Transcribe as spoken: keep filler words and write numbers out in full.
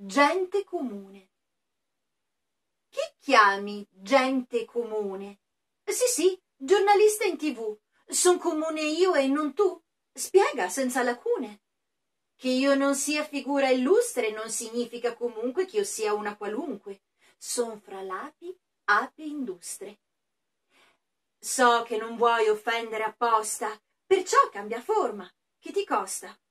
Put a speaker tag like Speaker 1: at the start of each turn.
Speaker 1: gente comune. Chi chiami gente comune? Sì, sì, giornalista in tivù. Son comune io e non tu? Spiega senza lacune. Che io non sia figura illustre non significa comunque che io sia una qualunque. Son fra l'api, ape industre. So che non vuoi offendere apposta, perciò cambia forma. Che ti costa?